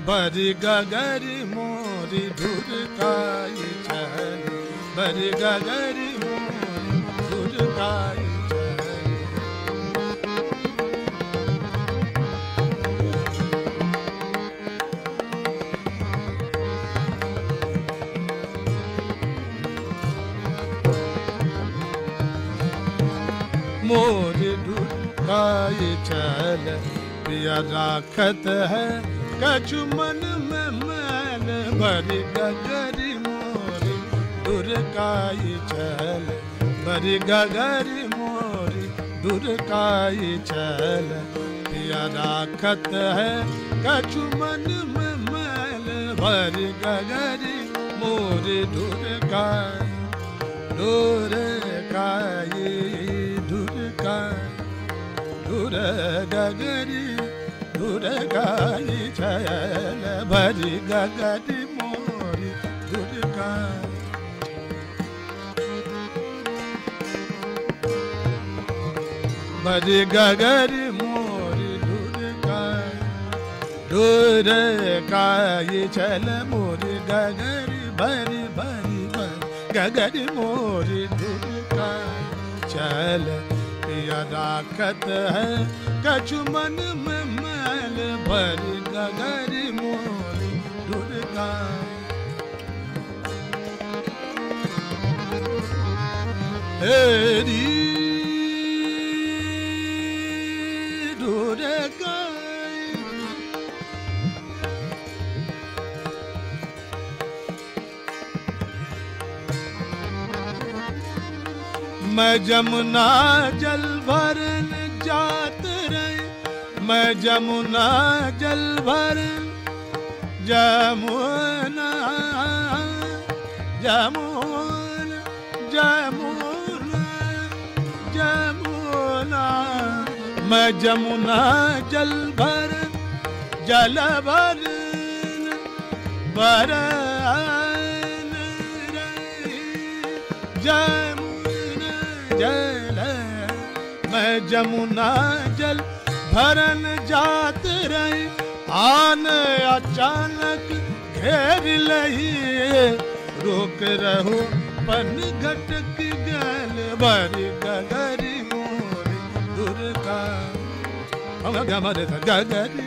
बरी गगरी मोरी ढुरकाई चले, बरी गगरी मोरी ढुरकाई चले। मोरी ढुरकाई चले, पिया राखत है कछु मन में मैल, बरी गगरी मोरी ढुरकाई चले, बरी गगरी मोरी ढुरकाई चले। पिया राखत है कछु मन में मैल, बरी गगरी मोरी ढुरकाई, ढुरकाई ढुरकाई, ढुर गगरी ढुरकाई चले, बरी गगरी मोरी ढुरकाई। बरी गगरी मोरी ढुरकाई, ढुरकाई चले, मोरी गगरी बरी बरी बरी गगरी मोरी ढुरकाई चले। पिया राखत है कछु मन में मैल, बरी गगरी मोरी ढुरकाई। हेरी ढुरकाई, मैं जमुना जल भरन जात रही, मैं जमुना जल भरन, जमुना जमुना जमुना जमुना, मैं जमुना जल भरन, जल भरन भरन रही, जमुना जल, मैं जमुना जल भरन जात रही, आन अचानक घेर लही, रोक रहो पन घटक गल, बरी गगरी मोरी ढुरकाई। गमरे सा गगरी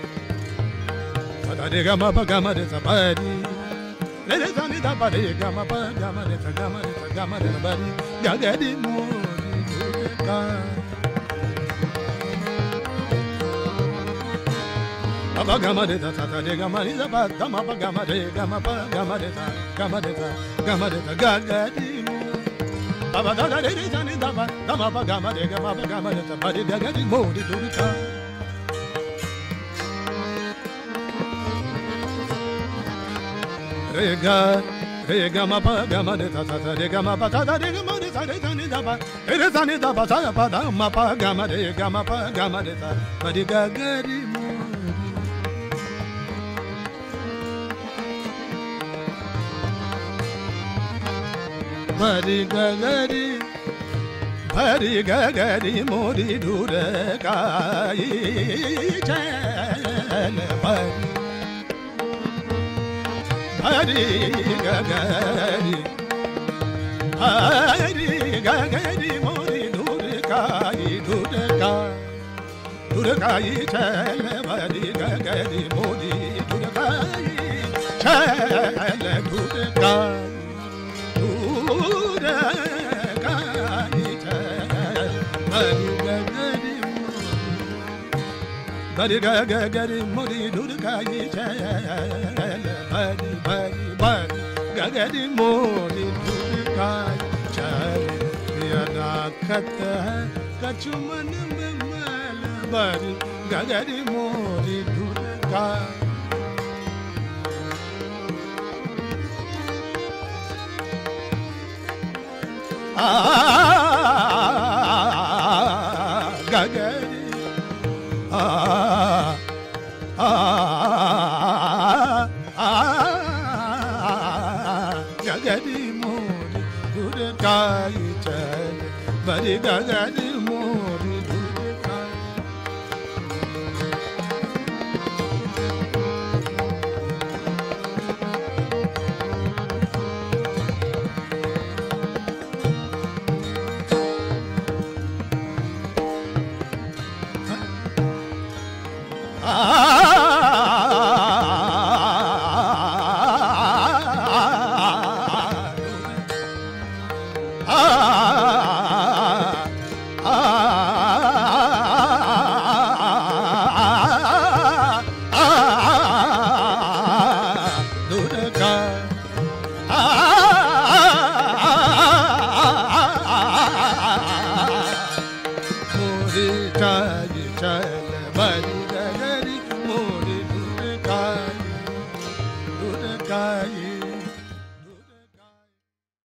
रे गम प गमरे सा बरी, रे रे सा नि धा प रे गम प गमरे सा गमरे बरी गगरी मोरी ढुरकाई। अब गमरे सा सा रे गमरे सा प गम प गमरे गम प गमरे सा गगरी मोरी, अब धा रे रे सा नि धा प गम प गमरे सा बरी गगरी मोरी ढुरकाई। रे ग म प ग म रे सा सा रे ग म प सा रे ग म रे सा रे सा नि धा प रे सा नि धा प सा प ध म प ग म रे ग म प ग म रे सा बरी गगरी मोरी। बरी गगरी बरी गगरी मोरी ढुरकाई चले, बरी गगरी हरी गगरी मोरी ढुरकाई ढुरकाई ढुरकाई चले, बरी गगरी मोरी ढुरकाई चले, ढुरकाई ढुरकाई चले, बरी गगरी बरी गगरी मोरी ढुरकाई चले, बरी बरी बरी गगरी मोरी ढुरकाई चले। पिया राखत है कछु मन में मैल, बरी गगरी मोरी ढुरकाई। गगरी गगरी मोरी ढुरकाई चले, बरी गगरी मोरी ढुरकाई। ah